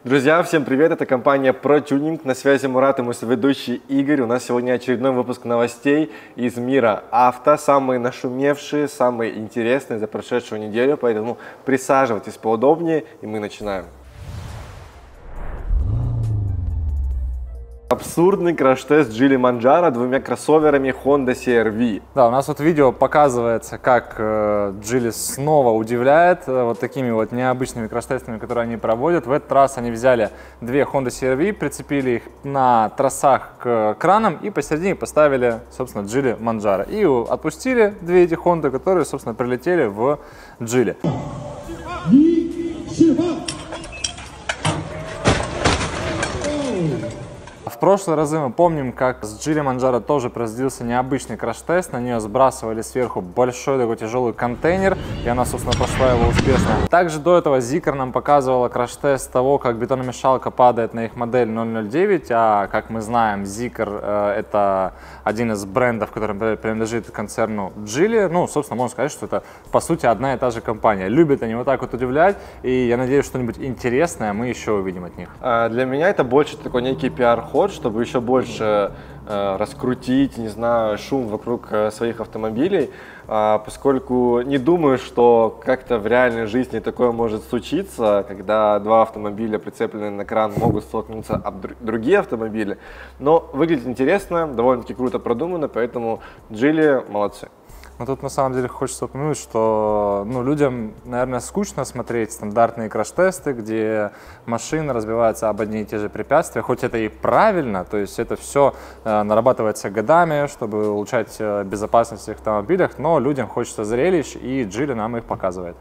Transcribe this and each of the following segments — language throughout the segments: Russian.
Друзья, всем привет! Это компания ProTuning. На связи Мурат и мой ведущий Игорь. У нас сегодня очередной выпуск новостей из мира авто. Самые нашумевшие, самые интересные за прошедшую неделю. Поэтому присаживайтесь поудобнее, и мы начинаем. Абсурдный краш-тест Geely Manjaro двумя кроссоверами Honda CR-V. Да, у нас вот видео показывается, как Geely снова удивляет вот такими вот необычными краш-тестами, которые они проводят. В этот раз они взяли две Honda CR-V, прицепили их на трассах к кранам и посередине поставили, собственно, Geely Manjaro. И отпустили две эти Honda, которые, собственно, прилетели в Geely. В прошлые разы мы помним, как с Geely Manjaro тоже производился необычный краш-тест. На нее сбрасывали сверху большой такой тяжелый контейнер, и она, собственно, прошла его успешно. Также до этого Zeekr нам показывала краш-тест того, как бетономешалка падает на их модель 009, а как мы знаем, Zeekr это один из брендов, который принадлежит концерну Geely. Ну, собственно, можно сказать, что это, по сути, одна и та же компания. Любят они вот так вот удивлять, и я надеюсь, что-нибудь интересное мы еще увидим от них. Для меня это больше такой некий пиар-ход, чтобы еще больше раскрутить, не знаю, шум вокруг своих автомобилей, поскольку не думаю, что как-то в реальной жизни такое может случиться, когда два автомобиля, прицепленные на кран, могут столкнуться об другие автомобили. Но выглядит интересно, довольно-таки круто продумано, поэтому Geely молодцы. Но тут на самом деле хочется упомянуть, что людям, наверное, скучно смотреть стандартные краш-тесты, где машины разбиваются об одни и те же препятствия, хоть это и правильно, то есть это все нарабатывается годами, чтобы улучшать безопасность в автомобилях, но людям хочется зрелищ, и Geely нам их показывает.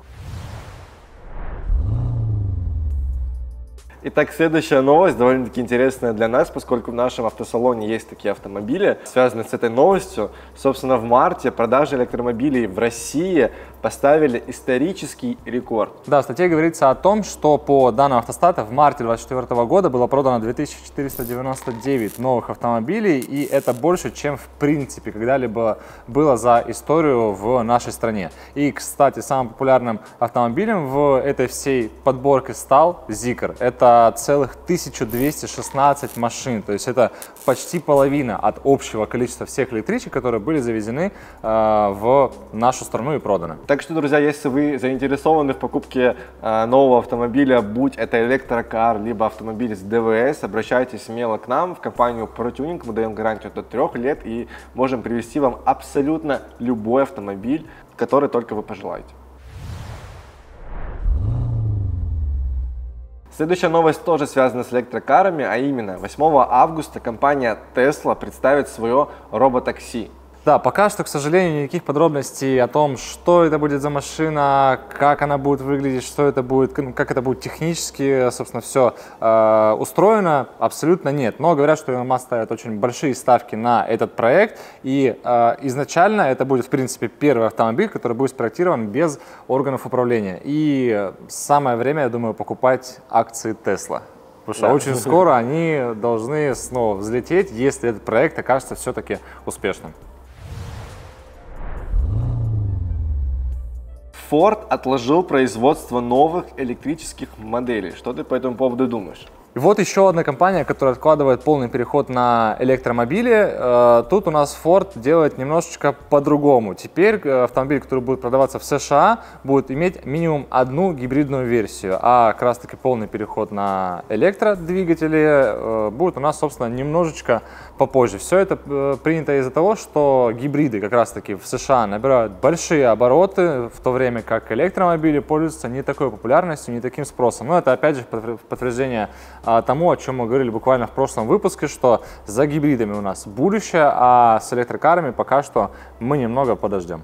Итак, следующая новость довольно-таки интересная для нас, поскольку в нашем автосалоне есть такие автомобили, связанные с этой новостью. Собственно, в марте продажи электромобилей в России поставили исторический рекорд. Да, в статье говорится о том, что по данным автостата в марте 2024 года было продано 2499 новых автомобилей, и это больше, чем в принципе когда-либо было за историю в нашей стране. И, кстати, самым популярным автомобилем в этой всей подборке стал Zeekr. Это целых 1216 машин, то есть это почти половина от общего количества всех электричек, которые были завезены в нашу страну и проданы. Так что, друзья, если вы заинтересованы в покупке нового автомобиля, будь это электрокар, либо автомобиль с ДВС, обращайтесь смело к нам в компанию ProTuning. Мы даем гарантию до 3 лет и можем привезти вам абсолютно любой автомобиль, который только вы пожелаете. Следующая новость тоже связана с электрокарами, а именно 8 августа компания Tesla представит свое роботакси. Да, пока что, к сожалению, никаких подробностей о том, что это будет за машина, как она будет выглядеть, что это будет, как это будет технически, собственно, все устроено, абсолютно нет. Но говорят, что Elon Musk ставит очень большие ставки на этот проект, и изначально это будет, в принципе, первый автомобиль, который будет спроектирован без органов управления. И самое время, я думаю, покупать акции Tesla. Потому что очень скоро они должны снова взлететь, если этот проект окажется все-таки успешным. Ford отложил производство новых электрических моделей. Что ты по этому поводу думаешь? И вот еще одна компания, которая откладывает полный переход на электромобили. Тут у нас Ford делает немножечко по-другому. Теперь автомобиль, который будет продаваться в США, будет иметь минимум одну гибридную версию, а как раз таки полный переход на электродвигатели будет у нас, собственно, немножечко попозже. Все это принято из-за того, что гибриды как раз таки в США набирают большие обороты, в то время как электромобили пользуются не такой популярностью, не таким спросом. Но это опять же подтверждение тому, о чем мы говорили буквально в прошлом выпуске, что за гибридами у нас будущее, а с электрокарами пока что мы немного подождем.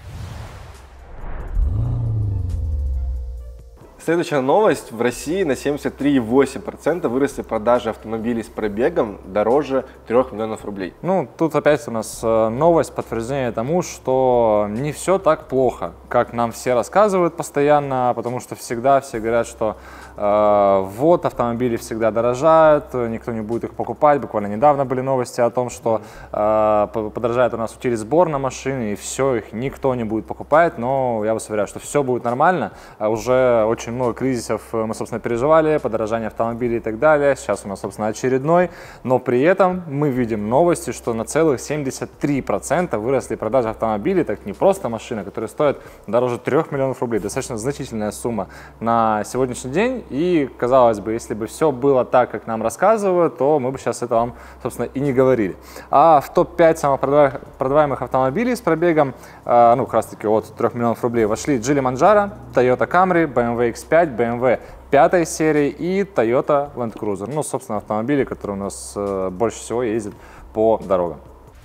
Следующая новость. В России на 73,8% выросли продажи автомобилей с пробегом дороже 3 миллионов рублей. Ну, тут опять у нас новость, подтверждение тому, что не все так плохо, как нам все рассказывают постоянно, потому что всегда все говорят, что вот автомобили всегда дорожают, никто не будет их покупать. Буквально недавно были новости о том, что подорожает у нас утилизбор на машины, и все, их никто не будет покупать, но я вас уверяю, что все будет нормально. Уже очень много кризисов мы, собственно, переживали, подорожание автомобилей и так далее. Сейчас у нас, собственно, очередной. Но при этом мы видим новости, что на целых 73% выросли продажи автомобилей. Так не просто машины, которые стоят дороже 3 миллионов рублей. Достаточно значительная сумма на сегодняшний день. И, казалось бы, если бы все было так, как нам рассказывают, то мы бы сейчас это вам, собственно, и не говорили. А в топ-5 самых продаваемых автомобилей с пробегом, ну, как раз таки от 3 миллионов рублей вошли Geely Manjaro, Toyota Camry, BMW X5, BMW 5 серии и Toyota Land Cruiser. Ну, собственно, автомобили, которые у нас больше всего ездят по дорогам.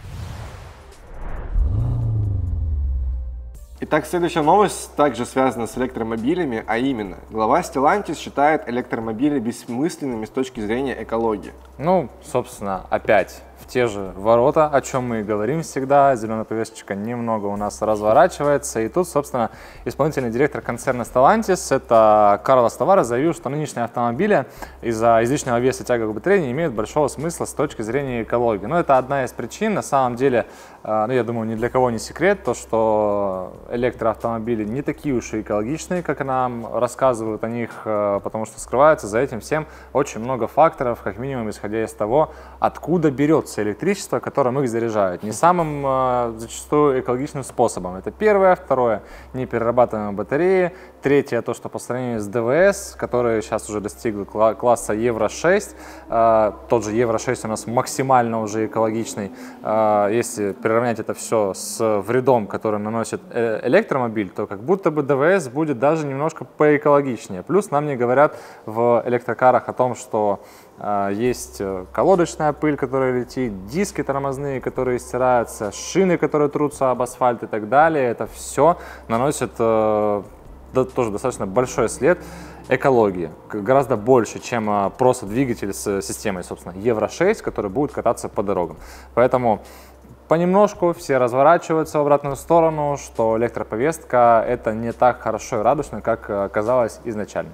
Итак, следующая новость также связана с электромобилями, а именно, глава Stellantis считает электромобили бессмысленными с точки зрения экологии. Ну, собственно, опять в те же ворота, о чем мы и говорим всегда. Зеленая повесточка немного у нас разворачивается. И тут, собственно, исполнительный директор концерна Stellantis, это Карлос Таварес, заявил, что нынешние автомобили из-за излишнего веса тяговых батарей не имеют большого смысла с точки зрения экологии. Но это одна из причин. На самом деле, ну, я думаю, ни для кого не секрет, то, что электроавтомобили не такие уж и экологичные, как нам рассказывают о них, потому что скрывается за этим всем очень много факторов, как минимум исходя из того, откуда берется электричество, которым их заряжают. Не самым зачастую экологичным способом. Это первое. Второе, неперерабатываемые батареи. Третье, то, что по сравнению с ДВС, которые сейчас уже достигли класса Евро-6, тот же Евро-6 у нас максимально уже экологичный. Если приравнять это все с вредом, который наносит электромобиль, то как будто бы ДВС будет даже немножко поэкологичнее. Плюс нам не говорят в электрокарах о том, что есть колодочная пыль, которая летит, диски тормозные, которые стираются, шины, которые трутся об асфальт и так далее. Это все наносит тоже достаточно большой след экологии, гораздо больше, чем просто двигатель с системой, собственно, Евро-6, который будет кататься по дорогам. Поэтому понемножку все разворачиваются в обратную сторону, что электроповестка это не так хорошо и радужно, как казалось изначально.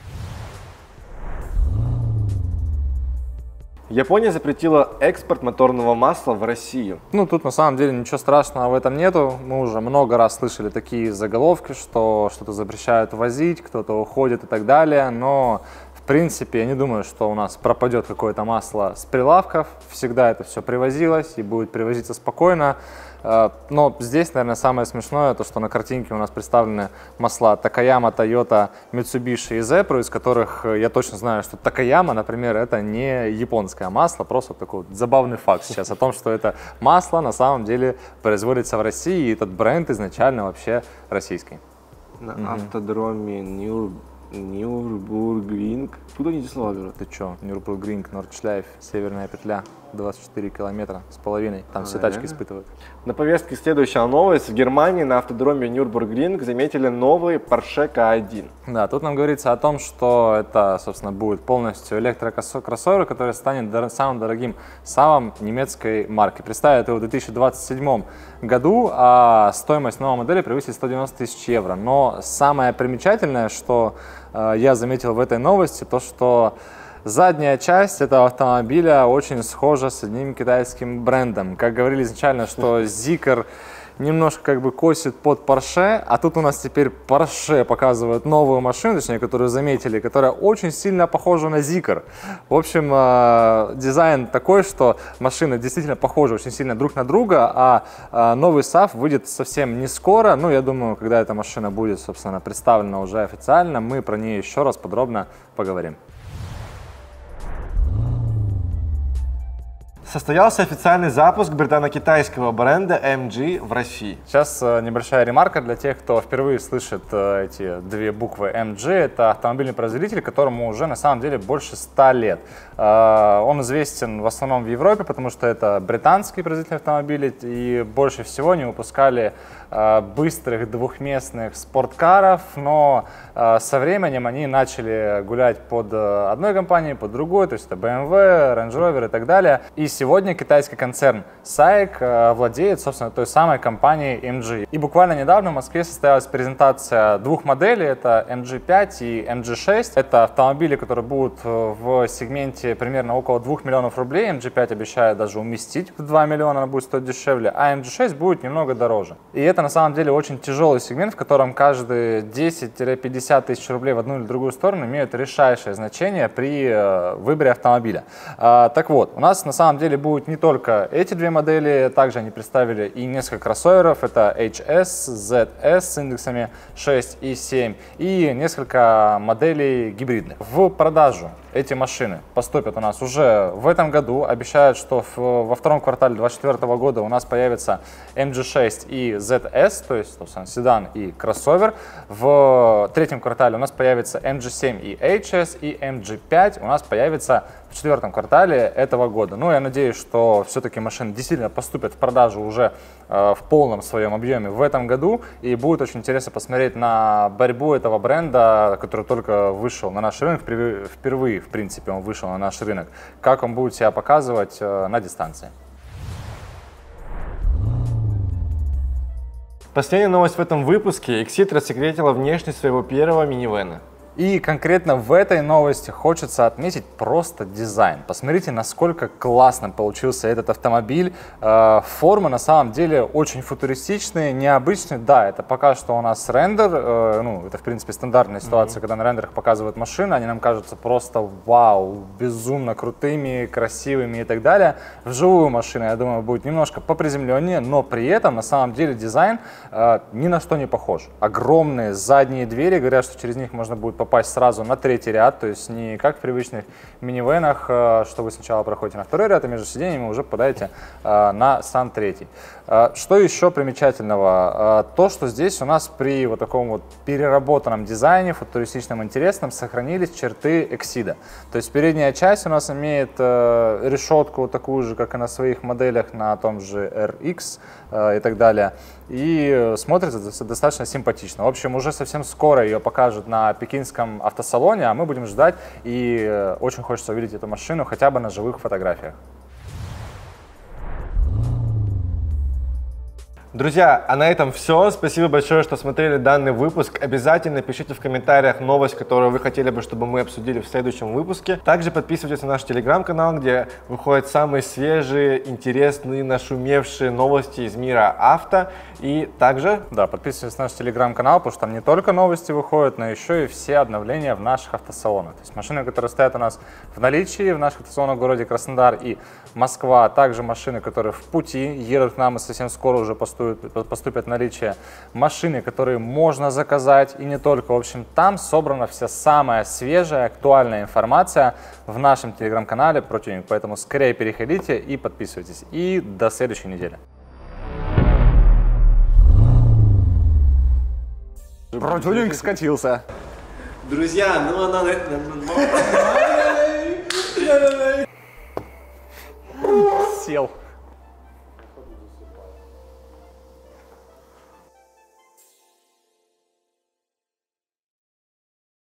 Япония запретила экспорт моторного масла в Россию. Ну, тут на самом деле ничего страшного в этом нету. Мы уже много раз слышали такие заголовки, что что-то запрещают возить, кто-то уходит и так далее. Но, в принципе, я не думаю, что у нас пропадет какое-то масло с прилавков. Всегда это все привозилось и будет привозиться спокойно. Но здесь, наверное, самое смешное, то, что на картинке у нас представлены масла Такаяма, Toyota, Mitsubishi и Zepro, из которых я точно знаю, что Такаяма, например, это не японское масло, просто такой вот забавный факт сейчас о том, что это масло на самом деле производится в России, и этот бренд изначально вообще российский. На автодроме Нюрбургринг. Куда они эти слова берут? Ты чё? Нюрбургринг, Нордшляйф, северная петля, 24 километра с половиной. Там все тачки испытывают. На повестке следующая новость. В Германии на автодроме Нюрбургринг заметили новый Porsche K1. Да, тут нам говорится о том, что это, собственно, будет полностью электрокроссовер, который станет самым дорогим САВом немецкой марки. Представят его в 2027 году, а стоимость новой модели превысит 190 тысяч евро. Но самое примечательное, что я заметил в этой новости, то что задняя часть этого автомобиля очень схожа с одним китайским брендом. Как говорили изначально, что Zeekr немножко как бы косит под Porsche, а тут у нас теперь Porsche показывают новую машину, точнее, которую заметили, которая очень сильно похожа на Zeekr. В общем, дизайн такой, что машины действительно похожи очень сильно друг на друга, а новый SAV выйдет совсем не скоро. Ну, я думаю, когда эта машина будет, собственно, представлена уже официально, мы про нее еще раз подробно поговорим. Состоялся официальный запуск британо-китайского бренда MG в России. Сейчас небольшая ремарка для тех, кто впервые слышит эти две буквы MG. Это автомобильный производитель, которому уже на самом деле больше 100 лет. Он известен в основном в Европе, потому что это британский производитель автомобилей, и больше всего не выпускали быстрых двухместных спорткаров, но со временем они начали гулять под одной компанией, под другой, то есть это BMW, Range Rover и так далее. И сегодня китайский концерн SAIC владеет, собственно, той самой компанией MG. И буквально недавно в Москве состоялась презентация двух моделей, это MG5 и MG6. Это автомобили, которые будут в сегменте примерно около 2 миллионов рублей. MG5 обещает даже уместить в 2 миллиона, она будет стоить дешевле, а MG6 будет немного дороже. И это на самом деле очень тяжелый сегмент, в котором каждые 10-50 тысяч рублей в одну или другую сторону имеют решающее значение при выборе автомобиля. Так вот, у нас на самом деле будут не только эти две модели, также они представили и несколько кроссоверов, это HS, ZS с индексами 6 и 7, и несколько моделей гибридных. В продажу эти машины поступят у нас уже в этом году. Обещают, что во втором квартале 2024 года у нас появится MG6 и ZS, то есть, собственно, седан и кроссовер. В третьем квартале у нас появится MG7 и HS, и MG5 у нас появится в четвертом квартале этого года. Ну, я надеюсь, что все-таки машины действительно поступят в продажу уже в полном своем объеме в этом году. И будет очень интересно посмотреть на борьбу этого бренда, который только вышел на наш рынок, впервые, в принципе, он вышел на наш рынок. Как он будет себя показывать на дистанции. Последняя новость в этом выпуске. Exit рассекретила внешность своего первого минивэна. И конкретно в этой новости хочется отметить просто дизайн. Посмотрите, насколько классно получился этот автомобиль. Формы на самом деле очень футуристичные, необычные. Да, это пока что у нас рендер. Ну, это в принципе стандартная ситуация, когда на рендерах показывают машины. Они нам кажутся просто вау, безумно крутыми, красивыми и так далее. Вживую машина, я думаю, будет немножко поприземленнее, но при этом на самом деле дизайн ни на что не похож. Огромные задние двери, говорят, что через них можно будет попасть сразу на третий ряд, то есть не как в привычных минивэнах, что вы сначала проходите на второй ряд, а между сиденьями уже попадаете на сам третий. Что еще примечательного? То, что здесь у нас при вот таком вот переработанном дизайне, футуристичном, интересном, сохранились черты Exida. То есть передняя часть у нас имеет решетку такую же, как и на своих моделях, на том же RX и так далее. И смотрится достаточно симпатично. В общем, уже совсем скоро ее покажут на пекинском автосалоне, а мы будем ждать, и очень хочется увидеть эту машину хотя бы на живых фотографиях. Друзья, а на этом все. Спасибо большое, что смотрели данный выпуск. Обязательно пишите в комментариях новость, которую вы хотели бы, чтобы мы обсудили в следующем выпуске. Также подписывайтесь на наш телеграм-канал, где выходят самые свежие, интересные, нашумевшие новости из мира авто. И также... Да, подписывайтесь на наш телеграм-канал, потому что там не только новости выходят, но еще и все обновления в наших автосалонах. То есть машины, которые стоят у нас в наличии в наших автосалонах в городе Краснодар и Москва, а также машины, которые в пути, едут к нам и совсем скоро уже поступят в наличие. Машины, которые можно заказать, и не только. В общем, там собрана вся самая свежая, актуальная информация в нашем телеграм-канале ProTuning. Поэтому скорее переходите и подписывайтесь. И до следующей недели. ProTuning скатился. Друзья, ну она... Сел.